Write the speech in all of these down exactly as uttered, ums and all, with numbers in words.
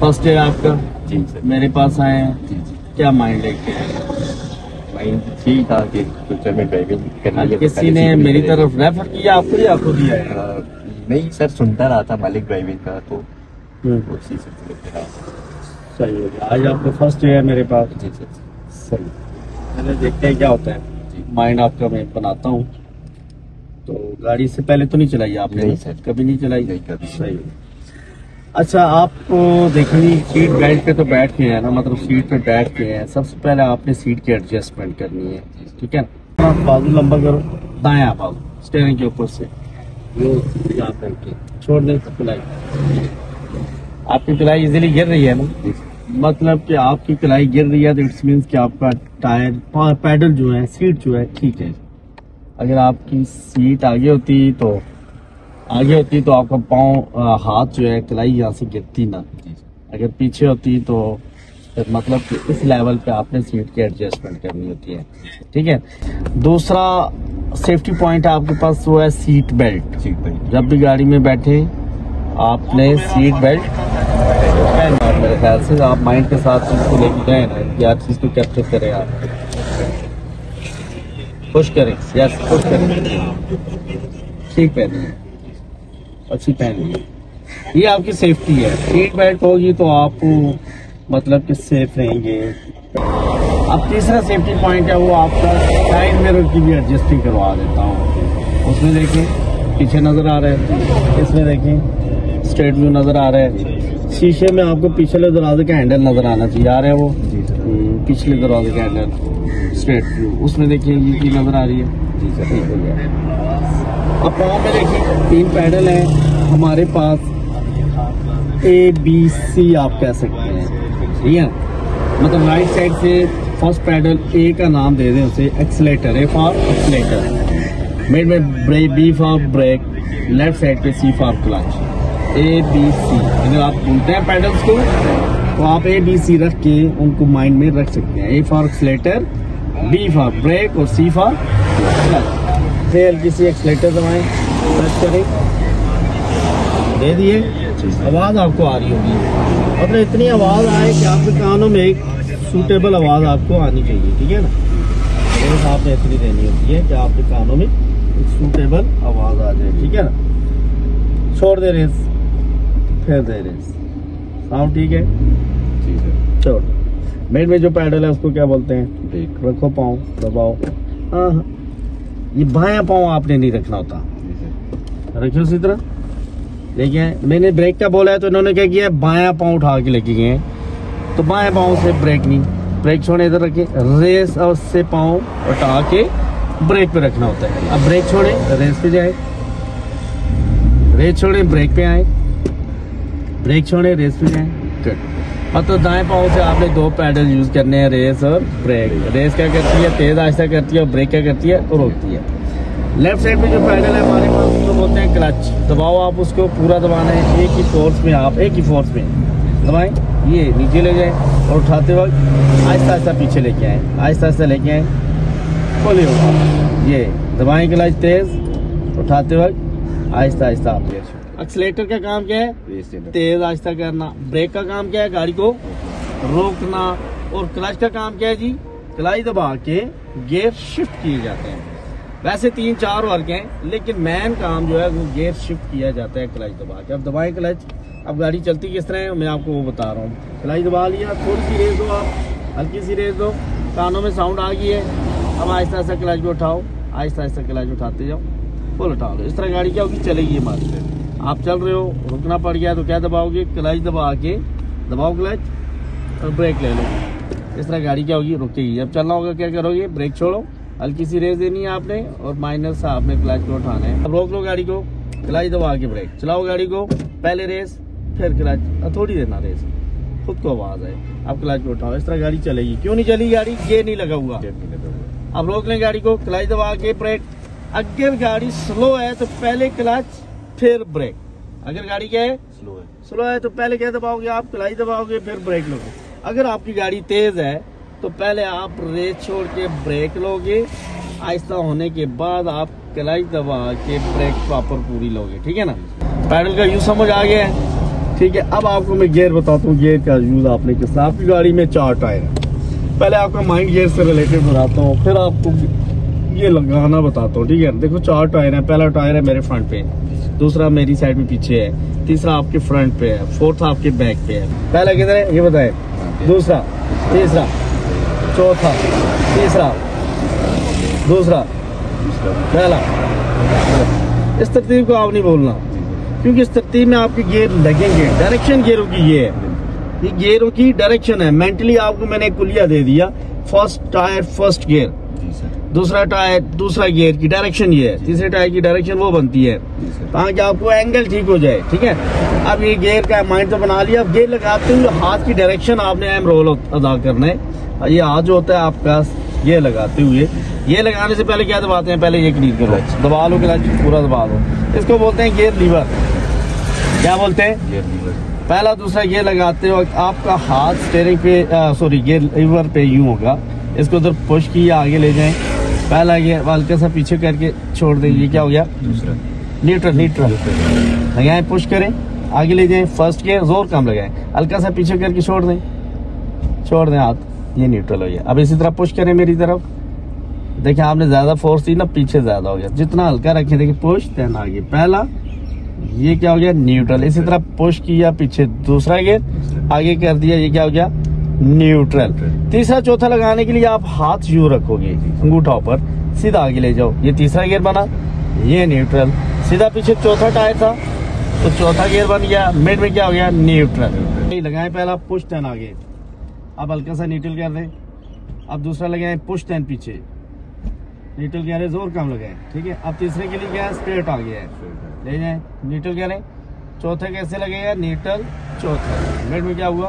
First day आपका जी sir. मेरे पास आए हैं, जी जी। क्या माइंड लेके आए? माइंड ठीक था कि फ्यूचर में ड्राइविंग करनी है। किसी ने मेरी तरफ रेफर किया आपको या खुद ही आया? आ, नहीं सर, सुनता रहा था मालिक ड्राइविंग का, तो उसी सिलसिले में रहा। सही हो गया, आज आपका फर्स्ट डे है मेरे पास। जी सर। सही, पहले देखते हैं क्या होता है। माइंड आपका मैं बनाता हूँ। तो गाड़ी से पहले तो नहीं चलाई आपने? नहीं सर, कभी नहीं चलाई। नहीं कभी। सही। अच्छा, आपको देखनी सीट बेल्ट पे तो बैठ के है ना, मतलब सीट पे बैठ के है, सबसे पहले आपने सीट की एडजस्टमेंट करनी है, ठीक है ना। आप बाजू लंबा करो, दाया बाजू स्टीयरिंग के ऊपर से यहाँ करके छोड़ दें कलाई। आपकी कलाई इजीली गिर रही है ना, मतलब कि आपकी कलाई गिर रही है तो इट्स मीन्स कि आपका टायर पैडल जो है, सीट जो है ठीक है। अगर आपकी सीट आगे होती तो आगे होती तो आपका पाँव हाथ जो है कलाई यहाँ से गिरती ना। अगर पीछे होती तो फिर मतलब कि इस लेवल पे आपने सीट की एडजस्टमेंट करनी होती है, ठीक है। दूसरा सेफ्टी पॉइंट है आपके पास, वो है सीट बेल्ट। सीट बेल्ट जब भी गाड़ी में बैठे आपने सीट बेल्ट पहनना है। मेरे ख्याल से आप माइंड के साथ उसको लेके गए ना कि हर चीज को कैप्चर करें, आप पुश करें, यस पुश करें, ठीक पहनिए, अच्छी पहनिए, ये आपकी सेफ्टी है। सीट बेल्ट होगी तो आप मतलब कि सेफ रहेंगे। अब तीसरा सेफ्टी पॉइंट है वो आपका साइड मिरर की भी एडजस्टिंग करवा देता हूँ। उसमें देखें पीछे नजर आ रहा है, इसमें देखें स्ट्रेट व्यू नजर आ रहा है। शीशे में आपको पिछले दरवाजे का हैंडल नजर आना चाहिए, आ रहा है वो पिछले दरवाजे का हैंडल स्ट्रेट व्यू, उसमें देखिए ये चीज नजर आ रही है। जी सर, ठीक हो गया। अब पाँव में देखिए तीन पैडल हैं हमारे पास, ए बी सी आप कह सकते हैं, ठीक है। मतलब राइट साइड से फर्स्ट पैडल ए का नाम दे दें उसे accelerator, A for accelerator, mid में brake, B for brake, left side पे C for clutch, A B C. अगर आप भूलते हैं पैडल्स को तो आप ए बी सी रख के उनको माइंड में रख सकते हैं। A for accelerator, B for brake और सी फॉर क्लच। फिर हल्की सी एक्सीलेटर दबाएं, टच करें, दे दिए, आवाज आपको आ रही होगी। मतलब इतनी आवाज आए कि आपके कानों में एक सूटेबल आवाज आपको आनी चाहिए, ठीक है ना। मेरे साथ में इतनी देनी होती है कि आपके कानों में एक सूटेबल आवाज आ जाए, ठीक है ना। छोड़ दे रेस, फिर दे रेस, साउंड ठीक है। जी सर। छोड़, मिड में जो पैडल है उसको क्या बोलते हैं? ब्रेक। रखो पाँव, दबाओ। हाँ हाँ, ये बायां पाँव आपने नहीं रखना होता, रखियो उसी तरह। देखिए मैंने ब्रेक का बोला है तो इन्होंने क्या किया, बायां पाँव उठा के लेके गए, तो बाएं पाँव से ब्रेक नहीं, ब्रेक छोड़े इधर रखे, रेस और से पाँव उठा के ब्रेक पे रखना होता है। अब ब्रेक छोड़े रेस पे जाए, रेस छोड़े ब्रेक पे आए, ब्रेक छोड़े रेस पे जाए, गुड। मतलब दाएं पाँव से आपने दो पैडल यूज करने हैं, रेस और ब्रेक। रेस क्या करती है, तेज आहिस्ता करती है, और ब्रेक क्या करती है, तो रोकती है। लेफ्ट साइड में जो पैडल है हमारे पास उसको बोलते हैं क्लच। दबाओ आप उसको, पूरा दबाना है, एक ही फोर्स में, आप एक ही फोर्स में दबाएं, ये नीचे ले जाए और उठाते वक्त आहिस्ता आहिस्ता पीछे लेके आए, आहिस्ता आहिस्ता लेके आए, खोलिए ये दबाएं क्लच तेज, उठाते वक्त आहिस्ता आहिस्ता आप। एक्सीलेटर का काम क्या है, तेज आहिस्ता करना। ब्रेक का काम क्या है, गाड़ी को रोकना। और क्लच का काम क्या है जी, क्लच दबा के गियर शिफ्ट किए जाते हैं। वैसे तीन चार वर्क हैं, लेकिन मेन काम जो है वो गियर शिफ्ट किया जाता है क्लच दबा के। अब दबाएं क्लच, अब गाड़ी चलती किस तरह है मैं आपको वो बता रहा हूँ। क्लच दबा लिया, थोड़ी सी रेस दो, आप हल्की सी रेस दो, कानों में साउंड आ गई है। अब आहिस्ता आहिस्ता क्लच को उठाओ, आहिस्ता आहिस्ता क्लच उठाते जाओ, फुल उठा लो। इस तरह गाड़ी क्या होगी, चलेगी हमारे। आप चल रहे हो, रुकना पड़ गया तो क्या दबाओगे, क्लच दबा के दबाओ क्लच और ब्रेक ले लो। इस तरह गाड़ी क्या होगी, रुकेगी। जब चलना होगा क्या करोगे, ब्रेक छोड़ो, हल्की सी रेस देनी है आपने और माइनस से आपने क्लच को उठाना है। अब रोक लो गाड़ी को, क्लच दबा के ब्रेक चलाओ गाड़ी को, पहले रेस फिर क्लच, थोड़ी देना रेस, खुद को आवाज आए, अब क्लच को उठाओ। इस तरह गाड़ी चलेगी। क्यों नहीं चली गाड़ी, ये नहीं लगा हुआ। अब रोक लें गाड़ी को, क्लच दबा के ब्रेक। अगर गाड़ी स्लो है तो पहले क्लच फिर ब्रेक। अगर गाड़ी क्या है, स्लो है, स्लो है तो पहले क्या दबाओगे आप, क्लच दबाओगे फिर ब्रेक लोगे। अगर आपकी गाड़ी तेज है तो पहले आप रेस छोड़ के ब्रेक लोगे, आहिस्ता होने के बाद आप क्लच दबा के ब्रेक प्रॉपर पूरी लोगे, ठीक है ना। पैडल का यूज समझ आ गया है, ठीक। ठीक है। अब आपको मैं गियर बताता हूँ, गियर का यूज आपने किस तरह। आपकी गाड़ी में चार टायर है, पहले आपका माइंड गियर से रिलेटेड बताता हूँ, फिर आपको ये लगाना बताता हूँ, ठीक है। देखो चार टायर है, पहला टायर है मेरे फ्रंट पे, दूसरा मेरी साइड में पीछे है, तीसरा आपके फ्रंट पे है, फोर्थ आपके बैक पे है। पहला किधर है ये बताए, दूसरा, तीसरा, चौथा, तीसरा, दूसरा, पहला। इस तरतीब को आप नहीं बोलना, क्योंकि इस तरतीब में आपके गियर लगेंगे। डायरेक्शन गियरों की ये है, ये गियरों की डायरेक्शन है। मेंटली आपको मैंने कुलिया दे दिया, फर्स्ट टायर फर्स्ट गियर, दूसरा टायर दूसरा गियर की डायरेक्शन ये है, तीसरे टायर की डायरेक्शन वो बनती है, ताकि आपको एंगल ठीक हो जाए, ठीक है। अब ये गियर का माइंड तो बना लिया। अब गियर लगाते हुए हाथ की डायरेक्शन आपने अहम रोल अदा करना है। ये हाथ जो होता है आपका ये लगाते हुए, ये लगाने से पहले क्या दबाते हैं, पहले ये क्लियर करो, दबा लो क्लच पूरा दबा लो। इसको बोलते हैं गियर लीवर। क्या बोलते हैं, गियर लीवर। पहला दूसरा गियर लगाते हो, आपका हाथ स्टीयरिंग पे, सॉरी गियर लीवर पे यूं होगा, इसको उधर पुश किया आगे ले जाएं, पहला गियर हल्का सा पीछे करके छोड़ दें, ये क्या हो गया, दूसरा न्यूट्रल। न्यूट्रल लगाएं, पुश करें आगे ले जाएं, फर्स्ट गियर जोर कम लगाएं, हल्का सा पीछे करके छोड़ दें, छोड़ दें हाथ, ये न्यूट्रल हो गया। अब इसी तरह पुश करें मेरी तरफ, देखिए आपने ज्यादा फोर्स दी ना, पीछे ज्यादा हो गया, जितना हल्का रखें, देखिए पुश देन आगे, पहला ये क्या हो गया, न्यूट्रल। इसी तरह पुश किया पीछे दूसरा गियर, आगे कर दिया, ये क्या हो गया, न्यूट्रल। तीसरा चौथा लगाने के लिए आप हाथ यूं रखोगे अंगूठा ऊपर, सीधा आगे ले जाओ, ये तीसरा गियर बना, ये न्यूट्रल। सीधा पीछे चौथा टायर था तो चौथा गियर बन गया, मिड में क्या हो गया, न्यूट्रल। लगाए पहला पुश देन आगे, अब हल्का सा न्यूट्रल कर दें। अब दूसरा लगाए पुश देन पीछे, न्यूट्रल कह रहे जोर कम लगाए, ठीक है। अब तीसरे के लिए क्या है, स्ट्रेट आ गया है, ले जाए न्यूट्रल कह रहे। चौथे कैसे लगेगा, न्यूट्रल चौथा, मिड में क्या हुआ,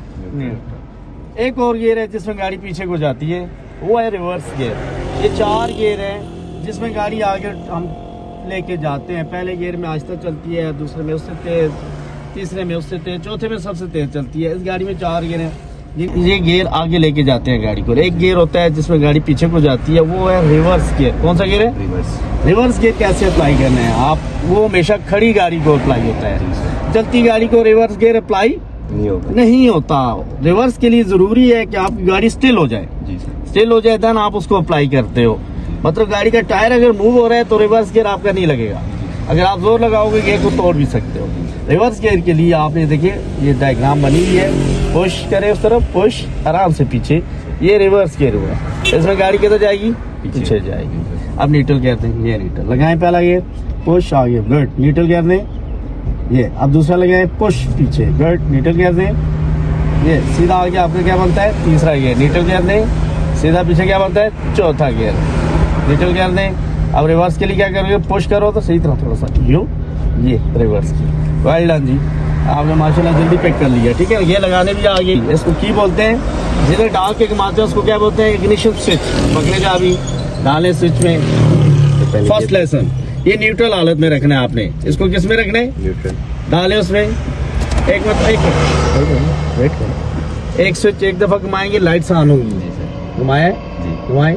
न्यूट्रल। एक और गियर है जिसमें गाड़ी पीछे को जाती है, वो है रिवर्स गियर। ये चार गियर है जिसमें गाड़ी आगे हम लेके जाते हैं। पहले गियर में आहिस्ता चलती है, दूसरे में उससे तेज, तीसरे में उससे तेज, चौथे में सबसे तेज चलती है। इस गाड़ी में चार गियर है, ये गियर आगे लेके जाते हैं गाड़ी को। एक गियर होता है जिसमें गाड़ी पीछे को जाती है, वो है रिवर्स गियर। कौन सा गियर है, रिवर्स। रिवर्स गियर कैसे अप्लाई करना है आप, वो हमेशा खड़ी गाड़ी को अप्लाई होता है, चलती गाड़ी को रिवर्स गियर अप्लाई नहीं होता। नहीं होता। रिवर्स के लिए जरूरी है कि आपकी गाड़ी स्टिल हो जाए, स्टिल हो जाए देन आप उसको अप्लाई करते हो। मतलब गाड़ी का टायर अगर मूव हो रहा है तो रिवर्स गियर आपका नहीं लगेगा, अगर आप जोर लगाओगे गियर को तोड़ भी सकते हो। रिवर्स गियर के लिए आपने देखिए ये डायग्राम बनी हुई है, पुश करे उस तरफ, पुश आराम से पीछे, ये रिवर्स गियर हुआ। इसमें गाड़ी किधर जाएगी, पीछे जाएगी। अब न्यूट्रल कहते हैं, ये न्यूट्रल लगाएं, पहला गियर पुश आगे, गुड, न्यूट्रल कर दें। ये अब दूसरा लगाएं पुश पीछे, गुड, न्यूट्रल कर दें। ये सीधा आगे आपका क्या बनता है, तीसरा गियर, न्यूट्रल कर दें। सीधा पीछे क्या बनता है, चौथा गियर, न्यूट्रल कर दें। अब रिवर्स के लिए क्या करोगे, पुश करो तो सही तरह थोड़ा सा यू, ये रिवर्स की। वेल डन जी, आपने माशाल्लाह जल्दी पिक कर लिया, ठीक है। ये लगाने भी आ गई, इसको की बोलते हैं, जिधर डाल के घुमाते हैं उसको क्या बोलते हैं, इग्निशन स्विच। पकड़ेगा अभी, डाले स्विच में, फर्स्ट लेसन। ये न्यूट्रल हालत में रखना है आपने, इसको किस में रखना है, न्यूट्रल। डाले उसमें, एक मिनट एक मिनट वेट करो, एक स्विच एक दफा घुमाएंगे लाइट ऑन होगी, घुमाया घुमाए,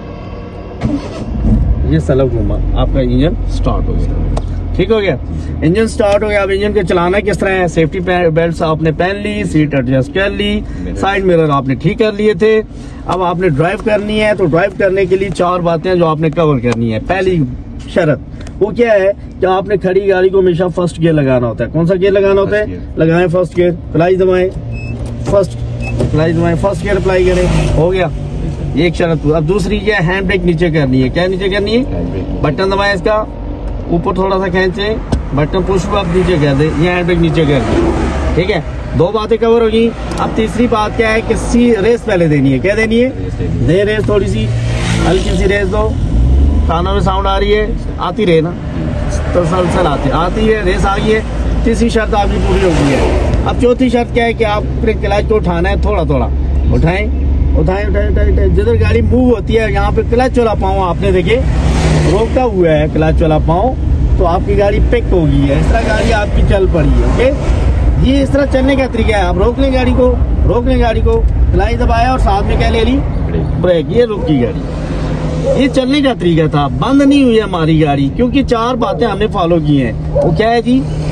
ये सलब घुमा, आपका इंजन स्टार्ट हो गया, ठीक हो गया। इंजन स्टार्ट हो गया। अब इंजन को चलाना किस तरह है, सेफ्टी बेल्ट आपने पहन ली, सीट एडजस्ट कर ली, साइड मिरर आपने ठीक कर लिए थे। अब आपने ड्राइव करनी है, तो ड्राइव करने के लिए चार बातें जो आपने कवर करनी है। पहली शर्त वो क्या है कि आपने खड़ी गाड़ी को हमेशा फर्स्ट गियर लगाना होता है। कौन सा गियर लगाना होता है, लगाएं फर्स्ट गियर, क्लच दबाएं, फर्स्ट क्लच दबाएं, फर्स्ट गियर अप्लाई करें, हो गया, एक शर्त। अब दूसरी क्या, हैंड ब्रेक नीचे करनी है। क्या नीचे करनी है, बटन दबाएं, इसका ऊपर थोड़ा सा खींचे, बटन पुश आप नीचे कर दे, ये हैंड ब्रेक नीचे कर दे, ठीक है। दो बातें कवर होगी। अब तीसरी बात क्या है कि सी रेस पहले देनी है। क्या देनी है, दे रेस, थोड़ी सी हल्की सी रेस दो। कानों में साउंड आ रही है, आती रहे ना, तसलसल आती आती है, रेस आ गई है। तीसरी शर्त आपकी पूरी हो गई है। अब चौथी शर्त क्या है कि आप क्लच को उठाना है, थोड़ा थोड़ा उठाएं, उठाएं उठाएं उठाएं। जिधर गाड़ी मूव होती है यहाँ पे क्लच वाला पाँव आपने देखे रोका हुआ है, क्लच वाला पाँव, तो आपकी गाड़ी पिक होगी है। इस तरह गाड़ी आपकी चल पड़ी है, ओके। ये इस तरह चलने का तरीका है। आप रोक लें गाड़ी को, रोक लें गाड़ी को, क्लच दबाया और साथ में क्या ले ली, ब्रेक, ये रुक गई गाड़ी। ये चलने का तरीका था, बंद नहीं हुई हमारी गाड़ी, क्योंकि चार बातें हमने फॉलो की हैं। वो क्या है जी,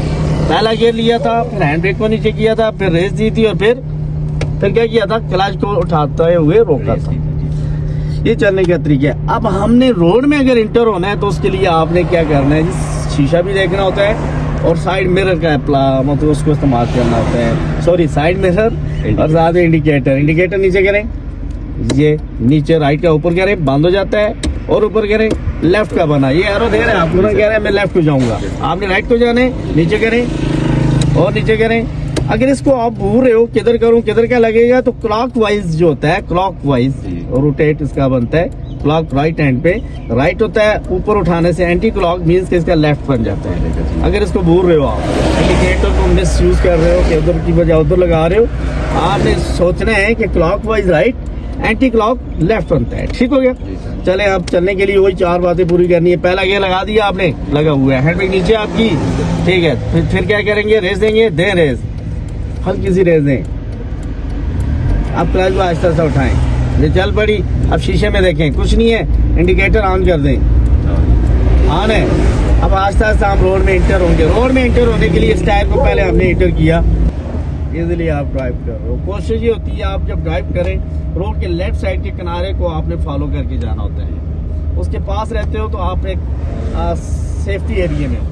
पहला गियर लिया था, फिर हैंड ब्रेक को नीचे किया था, फिर रेस दी थी और फिर फिर क्या किया था, क्लच को उठाते हुए रोका था। ये चलने का तरीका है। अब हमने रोड में अगर इंटर होना है तो उसके लिए आपने क्या करना है जी, शीशा भी देखना होता है और साइड मिरर का मतलब उसको इस्तेमाल करना होता है। सॉरी, साइड मिरर और साथ में इंडिकेटर। इंडिकेटर नीचे करें, ये नीचे राइट का ऊपर करें, बंद हो जाता है, और ऊपर करें लेफ्ट का बना। ये एरो दे रहे हैं आपको ना, कह रहे हैं मैं लेफ्ट को जाऊंगा, आपने राइट को जाने, नीचे करें और नीचे करें। अगर इसको आप भूल रहे हो किधर करूं किधर क्या लगेगा, तो क्लॉक वाइज जो होता है, क्लॉक वाइज रोटेट इसका बनता है। क्लॉक राइट हैंड पे राइट होता है, ऊपर उठाने से एंटी क्लॉक मीन्स कि इसका लेफ्ट बन जाता है। अगर इसको भूल रहे हो आप, इंडिकेटर को मिस यूज कर रहे हो कि उधर की बजाय उधर लगा रहे हो, आपने सोचना है कि clockwise right, anti clock left बनता है। ठीक हो गया। चले अब चलने के लिए वही चार बातें पूरी करनी है। पहला गियर लगा दिया आपने, लगा हुआ है, हैंड ब्रेक नीचे आपकी, ठीक है। फिर फिर क्या करेंगे, रेस देंगे, दे रेस, हल्की सी रेस दें। अब क्लच को आहिस्ता आहिस्ता उठाएं, ये चल पड़ी। अब शीशे में देखें, कुछ नहीं है, इंडिकेटर ऑन कर दें, ऑन है। अब आहिस्ता आहिस्ता हम रोड में इंटर होंगे। रोड में इंटर होने के लिए इस टायर को पहले हमने इंटर किया, इजीली आप ड्राइव कर रहे हो। कोशिश ये होती है आप जब ड्राइव करें, रोड के लेफ्ट साइड के किनारे को आपने फॉलो करके जाना होता है। उसके पास रहते हो तो आप एक सेफ्टी एरिया में।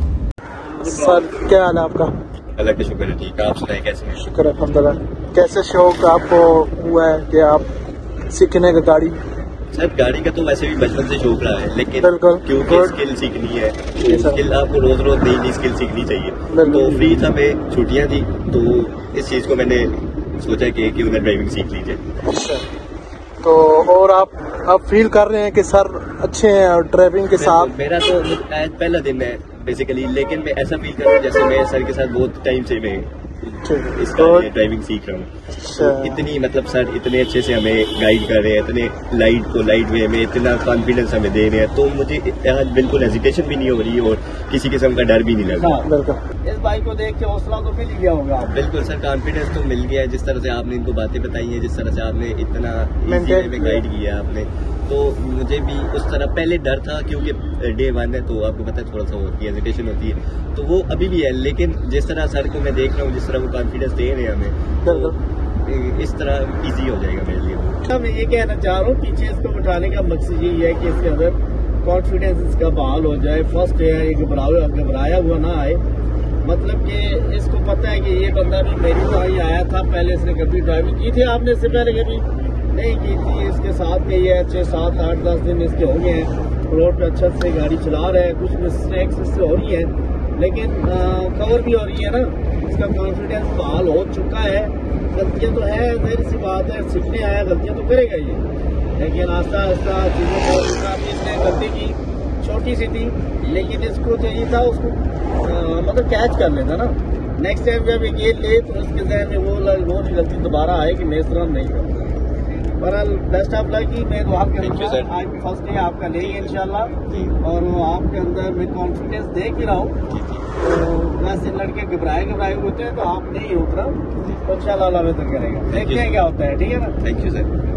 सर क्या हाल है आपका? अल्लाह का शुक्र है, ठीक है। आप सुनाए कैसे हैं? शुक्र है अल्हम्दुलिल्लाह। कैसे शौक आपको हुआ है कि आप सीखने का गाड़ी? सर गाड़ी का तो वैसे भी बचपन से शौक रहा है, लेकिन बिल्कुल क्योंकि स्किल सीखनी है, स्किल आपको रोज रोज नई नई स्किल सीखनी चाहिए। तो फ्री था, मैं छुट्टियां थी, तो इस चीज को मैंने सोचा कि क्यों ना ड्राइविंग सीख लीजिए। अच्छा, तो और आप आप फील कर रहे हैं कि सर अच्छे हैं और ड्राइविंग के साथ? मेरा तो आज पहला दिन है बेसिकली, लेकिन मैं ऐसा फील कर रहा हूँ जैसे मैं सर के साथ बहुत टाइम से मैं इसका ड्राइविंग सीख रहा हूँ। अच्छा। इतनी मतलब सर इतने अच्छे से हमें गाइड कर रहे हैं, इतने लाइट को लाइट वे में इतना कॉन्फिडेंस हमें दे रहे हैं, तो मुझे आज बिल्कुल हेजिटेशन भी नहीं हो रही और किसी किस्म का डर भी नहीं लग रहा। बिल्कुल। इस बाइक को देख के हौसला तो मिल गया होगा। बिल्कुल सर, कॉन्फिडेंस तो मिल गया है। जिस तरह से आपने इनको बातें बताई हैं, जिस तरह से आपने इतना इजी वे में गाइड किया आपने, तो मुझे भी उस तरह पहले डर था, क्योंकि डे वन है तो आपको पता है थोड़ा सा होती है, हेजिटेशन होती है, तो वो अभी भी है। लेकिन जिस तरह सर को मैं देख रहा हूँ, जिस तरह वो कॉन्फिडेंस दे रहे हैं हमें, तो इस तरह इजी हो जाएगा मेरे लिए। मैं ये कहना चाह रहा हूँ, पीछे इसको उठाने का मकसद यही है कि इसके अंदर कॉन्फिडेंस इसका बहाल हो जाए। फर्स्ट है ये घबराया घबराया हुआ ना आए, मतलब कि इसको पता है कि ये बंदा भी मेरी तरह ही आया था, पहले इसने कभी ड्राइविंग की थी, आपने इससे पहले कभी नहीं की थी। इसके साथ गई है, छः सात आठ दस दिन इसके हो गए हैं, रोड पे अच्छा से गाड़ी चला रहे हैं। कुछ मिस्टेक्स इससे हो रही है, लेकिन आ, कवर भी हो रही है ना, इसका कॉन्फिडेंस बहाल हो चुका है। गलतियाँ तो है, जाहिर सी बात है, सीखने आया, गलतियाँ तो करेगा ये, लेकिन आस्ता आस्ता चीज़ों को इसने गलती की, छोटी सी थी, लेकिन इसको चाहिए था उसको आ, मतलब कैच कर लेता ना। नेक्स्ट टाइम जब ये गेट ले तो उसके जहन में वो वो नहीं गलती दोबारा आए कि मैं इस तरह नहीं करूँ। बहरहाल बेस्ट ऑफ लक की मैं दुआ करूँगा। आज फर्स्ट डे आपका लेंगे इंशाल्लाह, और वो आपके अंदर में कॉन्फिडेंस देख ही रहा हूँ। तो वैसे लड़के घबराए घबराए होते हैं, तो आप नहीं उतरा तो इंशाल्लाह अल्लाह बेहतर करेगा। देखते हैं क्या होता है। ठीक है ना? Thank you sir.